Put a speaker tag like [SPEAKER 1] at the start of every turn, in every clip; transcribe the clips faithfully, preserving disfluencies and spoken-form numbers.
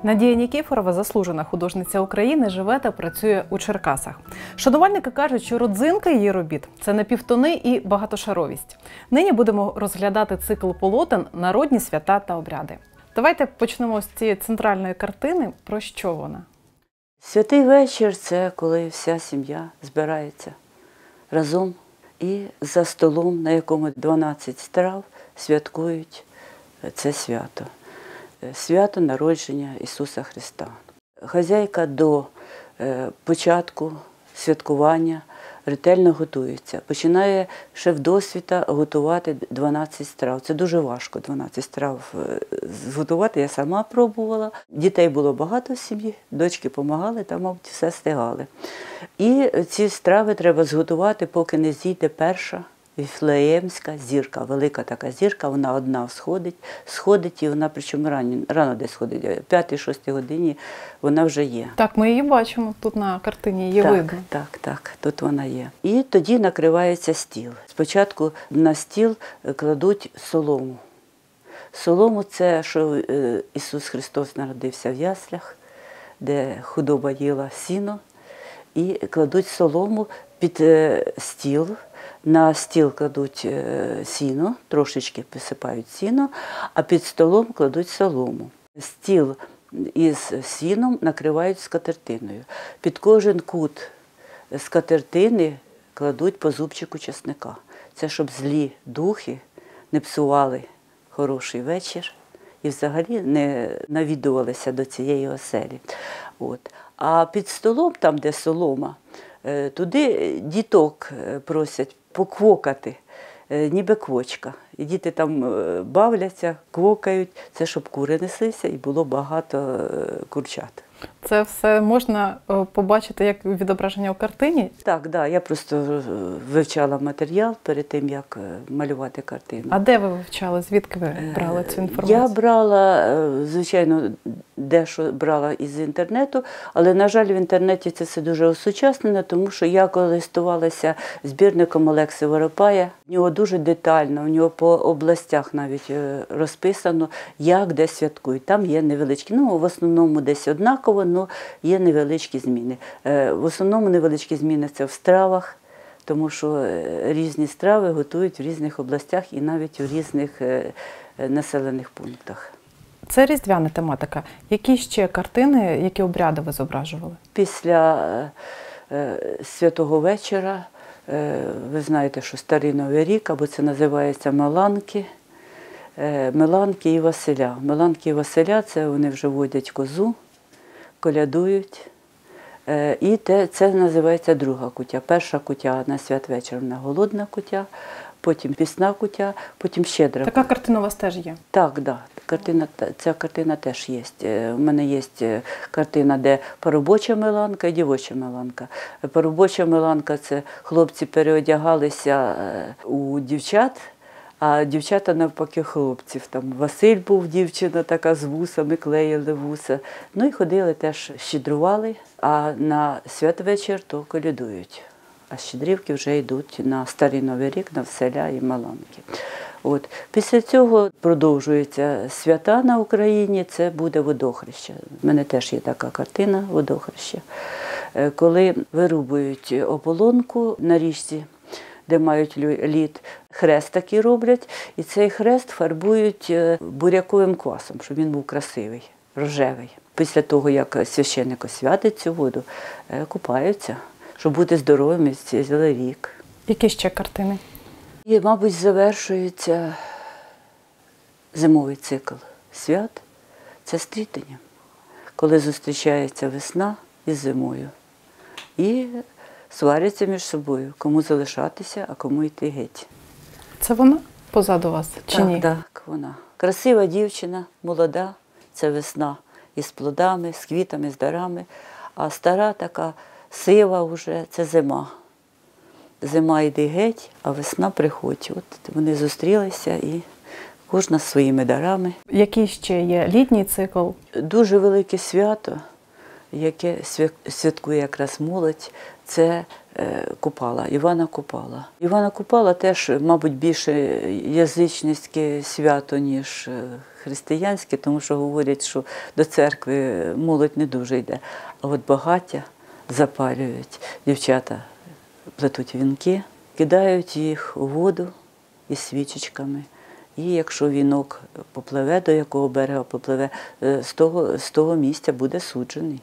[SPEAKER 1] Надія Нікіфорова, заслужена художниця України, живе та працює у Черкасах. Шанувальники кажуть, що родзинка її робіт – це напівтони і багатошаровість. Нині будемо розглядати цикл полотен «Народні свята та обряди». Давайте почнемо з цієї центральної картини. Про що вона?
[SPEAKER 2] Святий вечір – це коли вся сім'я збирається разом і за столом, на якому дванадцять страв, святкують це свято. Свято народження Ісуса Христа. Хазяйка до початку святкування ретельно готується. Починає ще вдосвіта готувати дванадцять страв. Це дуже важко, дванадцять страв зготувати. Я сама пробувала. Дітей було багато в сім'ї, дочки допомагали, там, мабуть, все встигали. І ці страви треба зготувати, поки не зійде перша Віфлеємська зірка, велика така зірка, вона одна сходить, сходить і вона, причому рано, рано десь сходить, о п'ятій-шостій годині вона вже є.
[SPEAKER 1] Так, ми її бачимо, тут на картині її
[SPEAKER 2] так,
[SPEAKER 1] видно.
[SPEAKER 2] Так, так, тут вона є. І тоді накривається стіл. Спочатку на стіл кладуть солому. Солому – це, що Ісус Христос народився в яслях, де худоба їла сіно, і кладуть солому під стіл. На стіл кладуть сіно, трошечки посипають сіно, а під столом кладуть солому. Стіл із сіном накривають скатертиною. Під кожен кут скатертини кладуть по зубчику чесника. Це щоб злі духи не псували хороший вечір і взагалі не навідувалися до цієї оселі. От. А під столом, там де солома, туди діток просять поквокати, ніби квочка. І діти там бавляться, квокають. Це щоб кури неслися і було багато курчат.
[SPEAKER 1] Це все можна побачити як відображення у картині?
[SPEAKER 2] Так, да, я просто вивчала матеріал перед тим, як малювати картину.
[SPEAKER 1] А де ви вивчали? Звідки ви брали цю інформацію?
[SPEAKER 2] Я брала, звичайно, дещо брала із інтернету, але, на жаль, в інтернеті це все дуже осучаснено, тому що я користувалася збірником Олекси Воропая. В нього дуже детально, в нього по областях навіть розписано, як де святкують. Там є невеличкі, ну, в основному десь однаково, але є невеличкі зміни. В основному невеличкі зміни – це в стравах, тому що різні страви готують в різних областях і навіть у різних населених пунктах.
[SPEAKER 1] Це різдвяна тематика. Які ще картини, які обряди ви зображували? Після
[SPEAKER 2] Святого вечора, ви знаєте, що Старий Новий рік, або це називається Меланки, Меланки і Василя. Меланки і Василя – це вони вже водять козу, колядують. І це називається друга куття. Перша куття на святвечір, вона голодна куття, потім пісна куття, потім щедра.
[SPEAKER 1] Така картина у вас теж є?
[SPEAKER 2] Так, да. Картина, ця картина теж є. У мене є картина, де поробоча меланка і дівоча меланка. Поробоча меланка – це хлопці переодягалися у дівчат, а дівчата навпаки хлопців. Там Василь був, дівчина така з вусами, клеїли вуса. Ну і ходили теж, щедрували, а на святвечір то колядують. А щедрівки вже йдуть на Старий Новий рік, на Василя і Меланки. От. Після цього продовжуються свята на Україні, це буде водохреща. У мене теж є така картина водохреща. Коли вирубують ополонку на річці, де мають лід, хрест такий роблять, і цей хрест фарбують буряковим квасом, щоб він був красивий, рожевий. Після того, як священник освятить цю воду, купаються, щоб бути здоровими цілий рік.
[SPEAKER 1] Які ще картини?
[SPEAKER 2] І, мабуть, завершується зимовий цикл свят – це стрітення, коли зустрічається весна із зимою. І сваряться між собою, кому залишатися, а кому йти геть.
[SPEAKER 1] Це вона позаду вас чи
[SPEAKER 2] так,
[SPEAKER 1] ні?
[SPEAKER 2] Так, вона. Красива дівчина, молода – це весна із плодами, з квітами, з дарами, а стара така сива вже – це зима. Зима йде геть, а весна приходить. От вони зустрілися і кожна своїми дарами.
[SPEAKER 1] Який ще є літній цикл?
[SPEAKER 2] Дуже велике свято, яке святкує якраз молодь, це Купала, Івана Купала. Івана Купала теж, мабуть, більше язичницьке свято, ніж християнське, тому що говорять, що до церкви молодь не дуже йде. А от багаття запалюють, дівчата плетуть вінки, кидають їх у воду із свічечками. І якщо вінок попливе, до якого берега попливе, з того, з того місця буде суджений.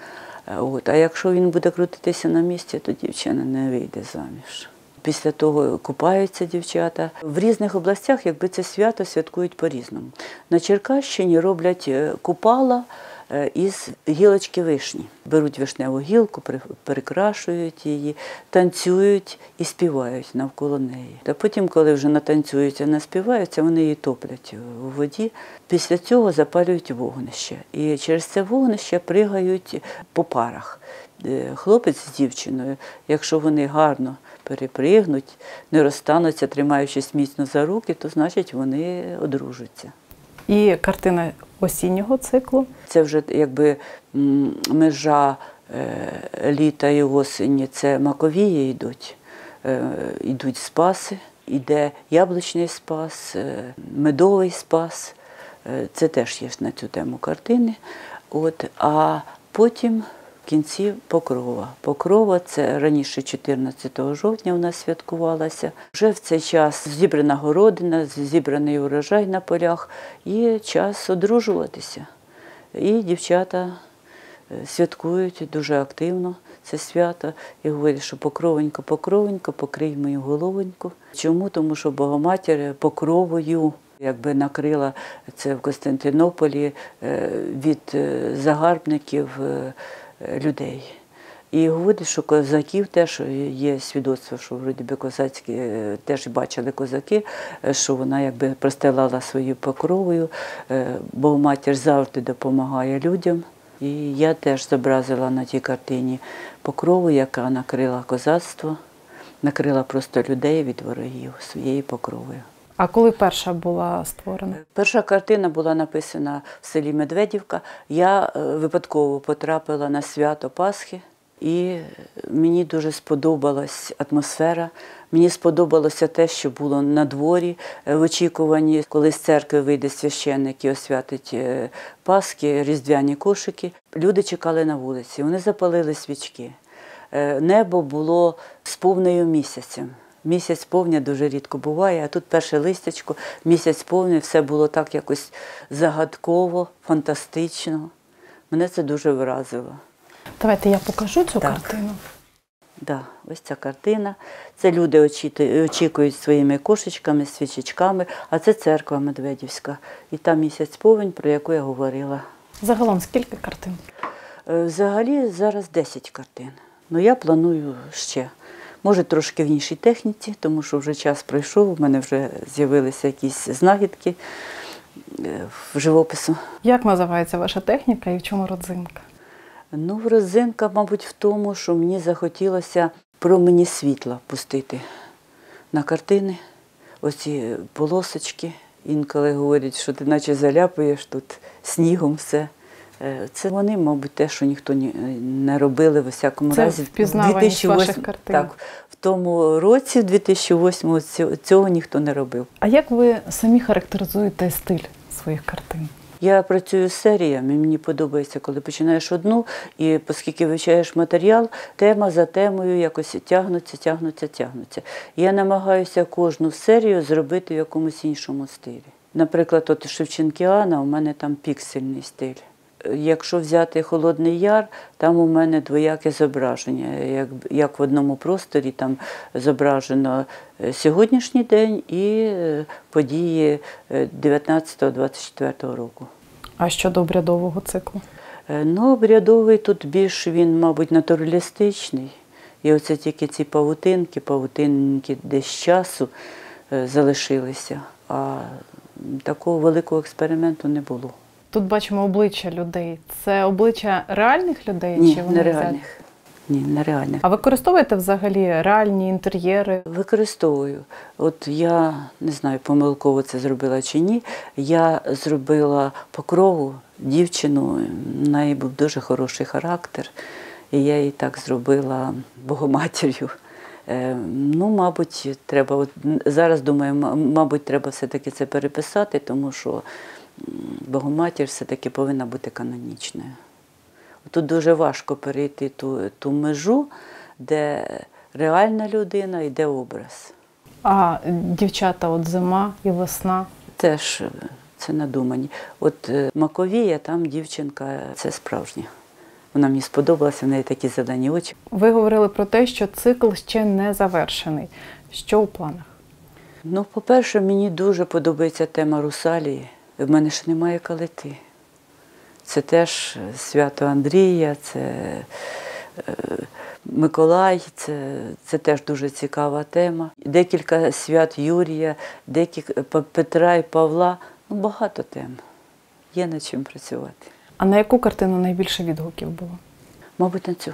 [SPEAKER 2] От. А якщо він буде крутитися на місці, то дівчина не вийде заміж. Після того купаються дівчата. В різних областях, якби це свято, святкують по-різному. На Черкащині роблять купала із гілочки вишні. Беруть вишневу гілку, перекрашують її, танцюють і співають навколо неї. Та потім, коли вже натанцюються, наспіваються, вони її топлять у воді. Після цього запалюють вогнище. І через це вогнище пригають по парах. Хлопець з дівчиною, якщо вони гарно перепригнуть, не розстануться, тримаючись міцно за руки, то значить вони одружаться.
[SPEAKER 1] І картина осіннього циклу?
[SPEAKER 2] Це вже якби межа літа і осені, це маковії йдуть, йдуть спаси, йде яблучний спас, медовий спас, це теж є на цю тему картини. От, а потім в кінці Покрова. Покрова – це раніше чотирнадцятого жовтня у нас святкувалася. Вже в цей час зібрана городина, зібраний урожай на полях і час одружуватися. І дівчата святкують дуже активно це свято і говорять, що покровонько, покровонько, покрий мою головоньку. Чому? Тому що Богоматір покровою якби накрила це в Костянтинополі від загарбників людей. І говорять, що козаків теж є свідоцтво, що вроді би козацькі теж бачили козаки, що вона якби простилала своєю покровою, Богоматір завжди допомагає людям. І я теж зобразила на тій картині покрову, яка накрила козацтво, накрила просто людей від ворогів своєю покровою.
[SPEAKER 1] А коли перша була створена?
[SPEAKER 2] Перша картина була написана в селі Медведівка. Я випадково потрапила на свято Пасхи, і мені дуже сподобалась атмосфера. Мені сподобалося те, що було на дворі в очікуванні, коли з церкви вийде священник і освятить Пасхи, різдвяні кошики. Люди чекали на вулиці, вони запалили свічки. Небо було з повною місяцем. Місяць повня дуже рідко буває, а тут перше листячко, місяць повний, все було так якось загадково, фантастично. Мене це дуже вразило.
[SPEAKER 1] Давайте я покажу цю
[SPEAKER 2] так.
[SPEAKER 1] картину.
[SPEAKER 2] Да, ось ця картина. Це люди очікують своїми кошечками, свічечками, а це церква Медведівська. І там місяць повень, про яку я говорила.
[SPEAKER 1] Загалом скільки картин?
[SPEAKER 2] Взагалі зараз десять картин. Ну я планую ще. Може, трошки в іншій техніці, тому що вже час пройшов, у мене вже з'явилися якісь знахідки в живопису.
[SPEAKER 1] Як називається ваша техніка і в чому родзинка?
[SPEAKER 2] Ну, родзинка, мабуть, в тому, що мені захотілося промені світла пустити на картини. Оці полосочки, інколи говорять, що ти наче заляпуєш тут снігом все. Це вони, мабуть, те, що ніхто не робили, в усякому
[SPEAKER 1] Це
[SPEAKER 2] разі.
[SPEAKER 1] Це впізнаваність ваших картин.
[SPEAKER 2] Так, в тому році, в дві тисячі восьмому, цього ніхто не робив.
[SPEAKER 1] А як ви самі характеризуєте стиль своїх картин?
[SPEAKER 2] Я працюю з серіями, мені подобається, коли починаєш одну, і оскільки вивчаєш матеріал, тема за темою якось тягнуться, тягнуться, тягнуться. Я намагаюся кожну серію зробити в якомусь іншому стилі. Наприклад, от Шевченкіана, у мене там піксельний стиль. Якщо взяти Холодний Яр, там у мене двояке зображення. Як, як в одному просторі там зображено сьогоднішній день і події дев'ятнадцятого-двадцять четвертого року.
[SPEAKER 1] А щодо обрядового циклу?
[SPEAKER 2] Ну, обрядовий тут більш він, мабуть, натуралістичний. І оце тільки ці павутинки, павутинки десь часу залишилися. А такого великого експерименту не було.
[SPEAKER 1] Тут бачимо обличчя людей. Це обличчя реальних людей?
[SPEAKER 2] Ні,
[SPEAKER 1] чи вони
[SPEAKER 2] нереальних. Ні, нереальних.
[SPEAKER 1] А використовуєте взагалі реальні інтер'єри?
[SPEAKER 2] Використовую. От я не знаю, помилково це зробила чи ні. Я зробила Покрову дівчину, в неї був дуже хороший характер, і я її так зробила Богоматір'ю. Е, ну, мабуть, треба, от зараз думаю, мабуть, треба все-таки це переписати, тому що Богоматір все-таки повинна бути канонічною. Тут дуже важко перейти ту, ту межу, де реальна людина і де образ.
[SPEAKER 1] А дівчата, от зима і весна?
[SPEAKER 2] Теж це надумані. От Маковія, там дівчинка, це справжня. Вона мені сподобалася, в неї такі зелені очі.
[SPEAKER 1] Ви говорили про те, що цикл ще не завершений. Що у планах?
[SPEAKER 2] Ну, по-перше, мені дуже подобається тема Русалії. В мене ж немає калити. Це теж свято Андрія, це Миколай, це, це теж дуже цікава тема. Декілька свят Юрія, декілька Петра і Павла. Ну, багато тем. Є над чим працювати.
[SPEAKER 1] А на яку картину найбільше відгуків було?
[SPEAKER 2] Мабуть, на цю.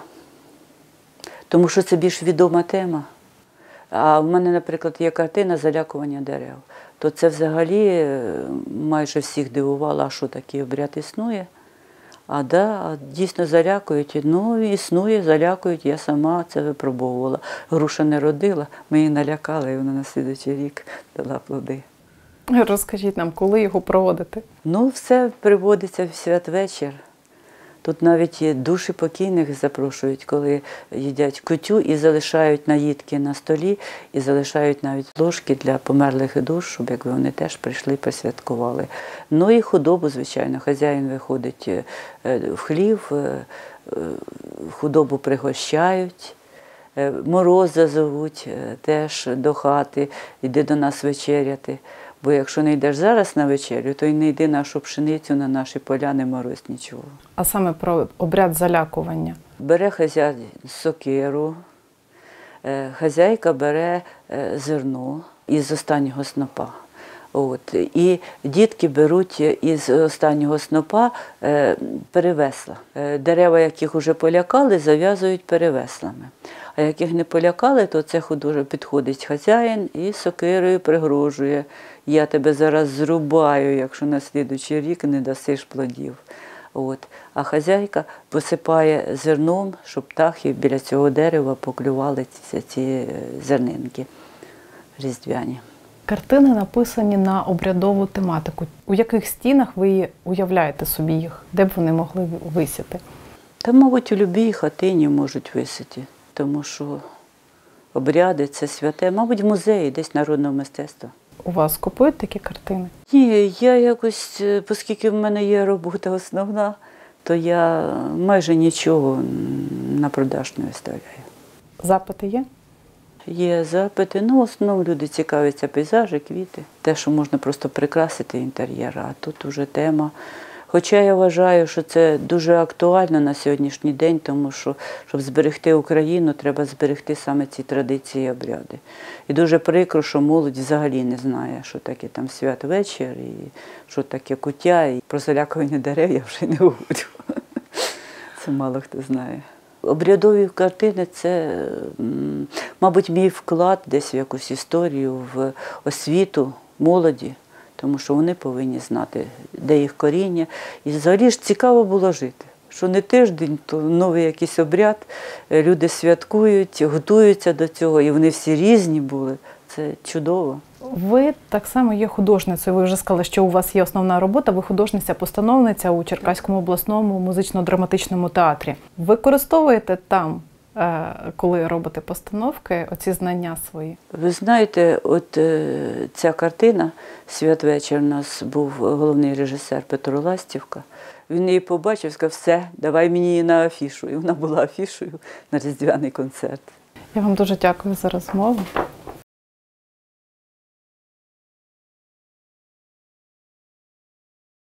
[SPEAKER 2] Тому що це більш відома тема. А в мене, наприклад, є картина «Залякування дерев». То це взагалі майже всіх дивувало, а що такий обряд існує. А да, дійсно залякують. Ну, існує, залякують. Я сама це випробовувала. Груша не родила, ми її налякали, і вона на слідуючий рік дала плоди.
[SPEAKER 1] Розкажіть нам, коли його проводити?
[SPEAKER 2] Ну, все приводиться в святвечір. Тут навіть душі покійних запрошують, коли їдять кутю і залишають наїдки на столі, і залишають навіть ложки для померлих душ, щоб якби вони теж прийшли, посвяткували. Ну і худобу, звичайно, хазяїн виходить в хлів, худобу пригощають, мороз зазовуть теж до хати, йди до нас вечеряти. Бо якщо не йдеш зараз на вечерю, то й не йди нашу пшеницю на наші поля, не морозь нічого.
[SPEAKER 1] А саме про обряд залякування?
[SPEAKER 2] Бере хазяй сокиру, хазяйка бере зерно із останнього снопа. От. І дітки беруть із останнього снопа перевесла. Дерева, яких вже полякали, зав'язують перевеслами. А яких не полякали, то це художник підходить хазяїн і сокирою пригрожує. Я тебе зараз зрубаю, якщо на слідуючий рік не дасиш плодів. От. А хазяйка посипає зерном, щоб птахи біля цього дерева поклювали ці, ці зернинки різдвяні.
[SPEAKER 1] Картини написані на обрядову тематику. У яких стінах ви уявляєте собі їх? Де б вони могли висіти?
[SPEAKER 2] Та, мабуть, у будь-якій хатині можуть висіти, тому що обряди – це святе. Мабуть, в музеї, десь народного мистецтва.
[SPEAKER 1] У вас купують такі картини?
[SPEAKER 2] Ні, я якось, оскільки в мене є робота основна, то я майже нічого на продаж не виставляю.
[SPEAKER 1] Запити є?
[SPEAKER 2] Є запити. Ну, в основному люди цікавляться пейзажі, квіти. Те, що можна просто прикрасити інтер'єр, а тут уже тема. Хоча я вважаю, що це дуже актуально на сьогоднішній день, тому що, щоб зберегти Україну, треба зберегти саме ці традиції і обряди. І дуже прикро, що молодь взагалі не знає, що таке там святвечір, і що таке куття, і про залякування дерев я вже не говорю. Це мало хто знає. Обрядові картини – це, мабуть, мій вклад десь в якусь історію, в освіту молоді. Тому що вони повинні знати, де їх коріння. І взагалі ж цікаво було жити. Що не тиждень, то новий якийсь обряд, люди святкують, готуються до цього, і вони всі різні були. Це чудово.
[SPEAKER 1] Ви так само є художницею. Ви вже сказали, що у вас є основна робота. Ви художниця-постановниця у Черкаському обласному музично-драматичному театрі. Використовуєте там, коли робите постановки, оці знання свої?
[SPEAKER 2] Ви знаєте, от ця картина «Святвечір» у нас був головний режисер Петро Ластівка. Він її побачив і сказав: все, давай мені її на афішу. І вона була афішою на різдвяний концерт.
[SPEAKER 1] Я вам дуже дякую за розмову.